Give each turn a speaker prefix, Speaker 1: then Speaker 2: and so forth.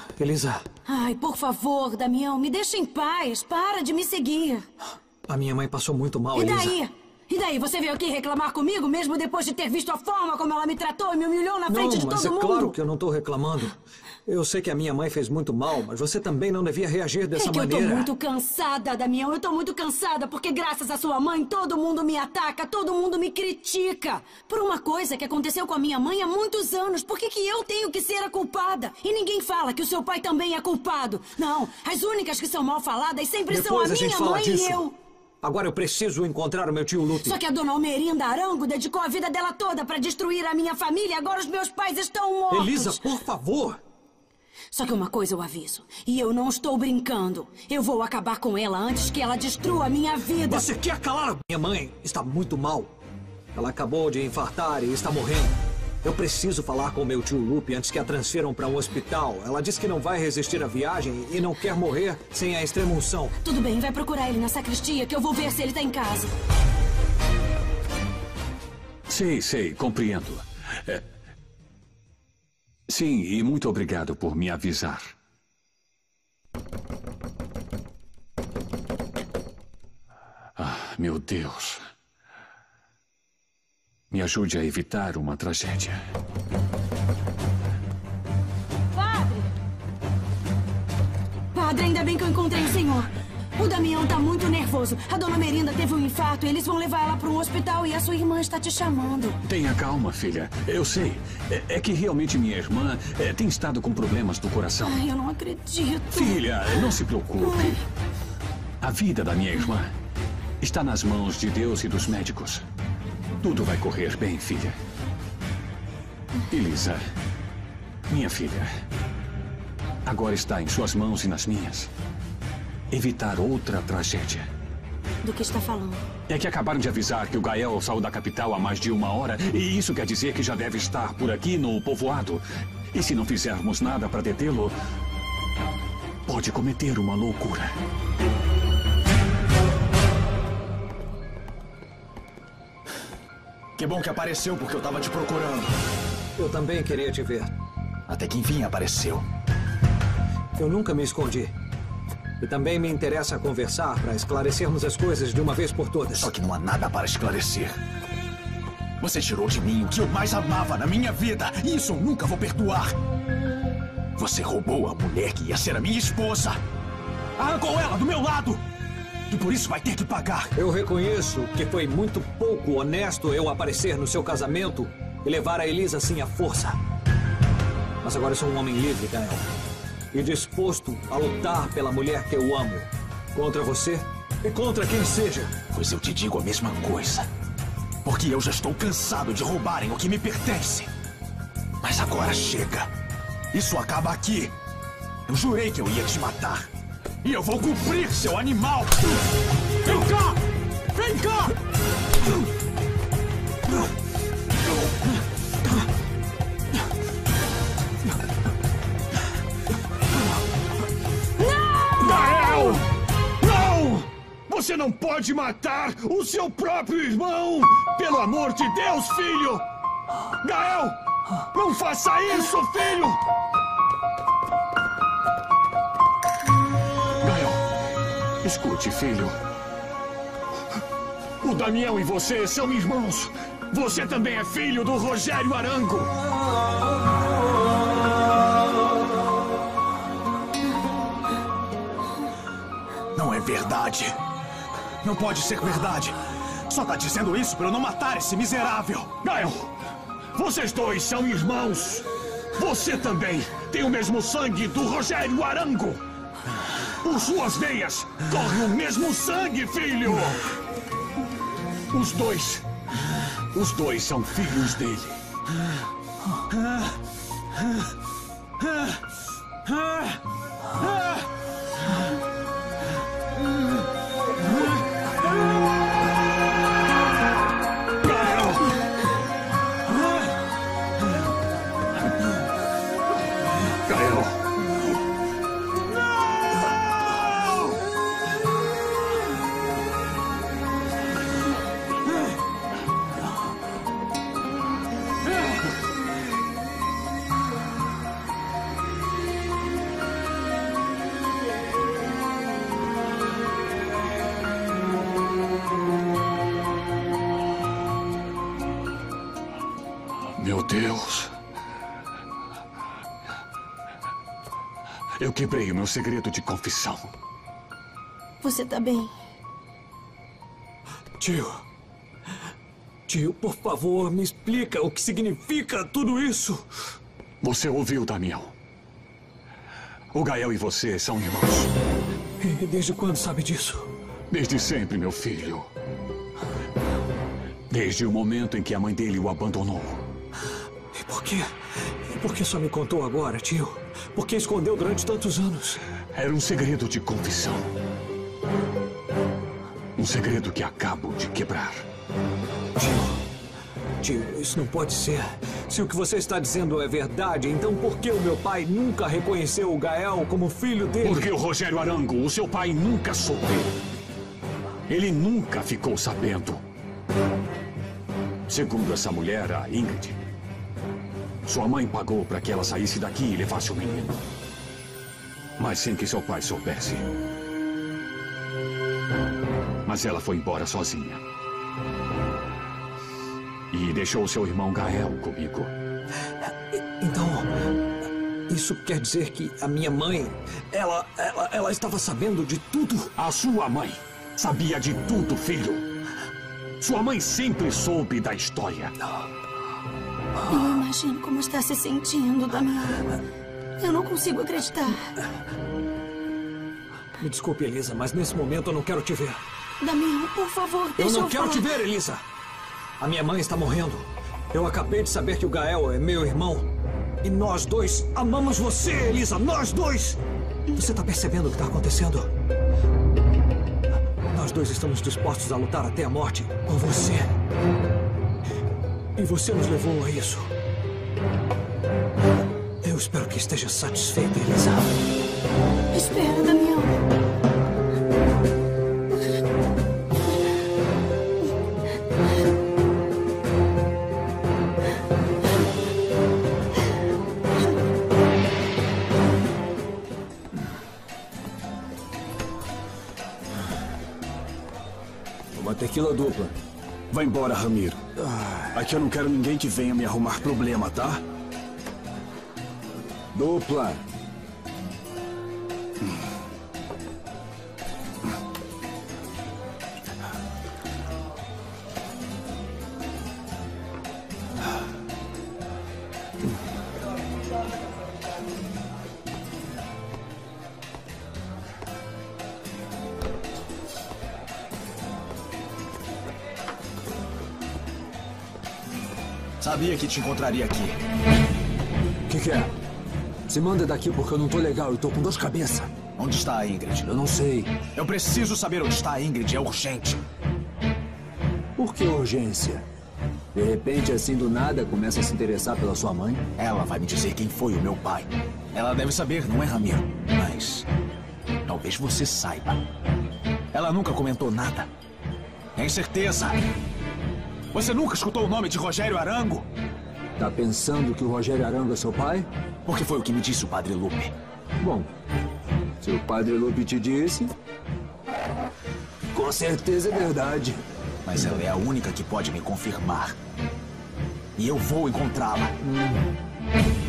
Speaker 1: Elisa.
Speaker 2: Ai, por favor, Damião, me deixa em paz. Para de me seguir.
Speaker 1: A minha mãe passou muito mal,
Speaker 2: E
Speaker 1: Elisa.
Speaker 2: daí? E daí? Você veio aqui reclamar comigo, mesmo depois de ter visto a forma como ela me tratou e me humilhou na frente de todo mundo?
Speaker 1: Não, mas é claro que eu não estou reclamando. Eu sei que a minha mãe fez muito mal, mas você também não devia reagir dessa maneira.
Speaker 2: Eu tô muito cansada, Damião. Eu tô muito cansada porque graças à sua mãe todo mundo me ataca, todo mundo me critica. Por uma coisa que aconteceu com a minha mãe há muitos anos. Por que eu tenho que ser a culpada? E ninguém fala que o seu pai também é culpado. Não, as únicas que são mal faladas sempre são a minha mãe e eu.
Speaker 1: Agora eu preciso encontrar o meu tio Lupe.
Speaker 2: Só que a dona Almerinda Arango dedicou a vida dela toda pra destruir a minha família. Agora os meus pais estão mortos.
Speaker 1: Elisa, por favor.
Speaker 2: Só que uma coisa eu aviso. E eu não estou brincando. Eu vou acabar com ela antes que ela destrua a minha vida.
Speaker 1: Você quer calar a minha mãe? Está muito mal. Ela acabou de infartar e está morrendo. Eu preciso falar com o meu tio Lupe antes que a transfiram para um hospital. Ela disse que não vai resistir à viagem e não quer morrer sem a extrema-unção.
Speaker 2: Tudo bem, vai procurar ele na sacristia que eu vou ver se ele está em casa.
Speaker 3: Sei, compreendo. Sim, e muito obrigado por me avisar. Ah, meu Deus. Me ajude a evitar uma tragédia.
Speaker 2: Padre, ainda bem que eu encontrei o senhor. O Damião tá muito nervoso. A dona Merinda teve um infarto e eles vão levar ela para um hospital e a sua irmã está te chamando.
Speaker 3: Tenha calma, filha. Eu sei. É que realmente minha irmã tem estado com problemas do coração.
Speaker 2: Ai, eu não acredito.
Speaker 3: Filha, não se preocupe. A vida da minha irmã está nas mãos de Deus e dos médicos. Tudo vai correr bem, filha. Elisa, minha filha, agora está em suas mãos e nas minhas evitar outra tragédia.
Speaker 2: Do que está falando?
Speaker 3: É que acabaram de avisar que o Gael saiu da capital há mais de 1 hora e isso quer dizer que já deve estar por aqui no povoado. E se não fizermos nada para detê-lo, pode cometer uma loucura.
Speaker 4: Que bom que apareceu, porque eu tava te procurando.
Speaker 1: Eu também queria te ver.
Speaker 4: Até que enfim apareceu.
Speaker 1: Eu nunca me escondi. E também me interessa conversar para esclarecermos as coisas de uma vez por todas.
Speaker 4: Só que não há nada para esclarecer. Você tirou de mim o que eu mais amava na minha vida. E isso eu nunca vou perdoar. Você roubou a mulher que ia ser a minha esposa. Arrancou ela do meu lado. E por isso vai ter que pagar.
Speaker 1: Eu reconheço que foi muito pouco honesto eu aparecer no seu casamento e levar a Elisa assim à força. Mas agora eu sou um homem livre, Gael. E disposto a lutar pela mulher que eu amo. Contra você e contra quem seja.
Speaker 4: Pois eu te digo a mesma coisa. Porque eu já estou cansado de roubarem o que me pertence. Mas agora chega. Isso acaba aqui. Eu jurei que eu ia te matar. E eu vou cumprir, seu animal! Vem cá! Vem cá!
Speaker 3: Não! Gael! Não! Você não pode matar o seu próprio irmão! Pelo amor de Deus, filho! Gael! Não faça isso, filho! Escute, filho. O Damião e você são irmãos. Você também é filho do Rogério Arango.
Speaker 4: Não é verdade. Não pode ser verdade. Só tá dizendo isso para eu não matar esse miserável.
Speaker 3: Gael, vocês dois são irmãos. Você também tem o mesmo sangue do Rogério Arango. Por suas veias corre o mesmo sangue, filho! Os dois são filhos dele. Meu Deus. Eu quebrei o meu segredo de confissão.
Speaker 2: Você tá bem?
Speaker 1: Tio. Tio, por favor, me explica o que significa tudo isso.
Speaker 3: Você ouviu, Damião? O Gael e você são irmãos.
Speaker 1: E desde quando sabe disso?
Speaker 3: Desde sempre, meu filho. Desde o momento em que a mãe dele o abandonou.
Speaker 1: E por quê? E por que só me contou agora, tio? Por que escondeu durante tantos anos?
Speaker 3: Era um segredo de confissão. Um segredo que acabo de quebrar.
Speaker 1: Tio, isso não pode ser. Se o que você está dizendo é verdade, então por que o meu pai nunca reconheceu o Gael como filho dele?
Speaker 3: Porque o Rogério Arango, o seu pai, nunca soube. Ele nunca ficou sabendo. Segundo essa mulher, a Ingrid, sua mãe pagou para que ela saísse daqui e levasse o menino. Mas sem que seu pai soubesse. Mas ela foi embora sozinha. E deixou seu irmão Gael comigo.
Speaker 1: Então, isso quer dizer que a minha mãe, ela estava sabendo de tudo?
Speaker 3: A sua mãe sabia de tudo, filho. Sua mãe sempre soube da história.
Speaker 2: Eu imagino como está se sentindo, Damião. Eu não consigo acreditar.
Speaker 1: Me desculpe, Elisa, mas nesse momento eu não quero te ver.
Speaker 2: Damião, por favor, deixa eu
Speaker 1: Eu não quero
Speaker 2: falar.
Speaker 1: te ver, Elisa. A minha mãe está morrendo. Eu acabei de saber que o Gael é meu irmão. E nós dois amamos você, Elisa. Nós dois. Você está percebendo o que está acontecendo? Nós dois estamos dispostos a lutar até a morte por você. E você nos levou a isso. Eu espero que esteja satisfeita, Elisa.
Speaker 2: Espera, Damião.
Speaker 1: Uma tequila dupla.
Speaker 5: Vai embora, Ramiro. Aqui eu não quero ninguém que venha me arrumar problema, tá?
Speaker 1: Dupla.
Speaker 5: Sabia que te encontraria aqui.
Speaker 1: O que é? Se manda daqui porque eu não tô legal. Eu tô com dor de cabeça.
Speaker 5: Onde está a Ingrid?
Speaker 1: Eu não sei.
Speaker 5: Eu preciso saber onde está a Ingrid. É urgente.
Speaker 1: Por que urgência? De repente, assim do nada, começa a se interessar pela sua mãe?
Speaker 5: Ela vai me dizer quem foi o meu pai. Ela deve saber, não é, Ramiro? Mas talvez você saiba. Ela nunca comentou nada. Tem certeza? Você nunca escutou o nome de Rogério Arango?
Speaker 1: Tá pensando que o Rogério Arango é seu pai?
Speaker 5: Porque foi o que me disse o Padre Lupe.
Speaker 1: Bom, se o Padre Lupe te disse, com certeza é verdade.
Speaker 5: Mas ela é a única que pode me confirmar. E eu vou encontrá-la.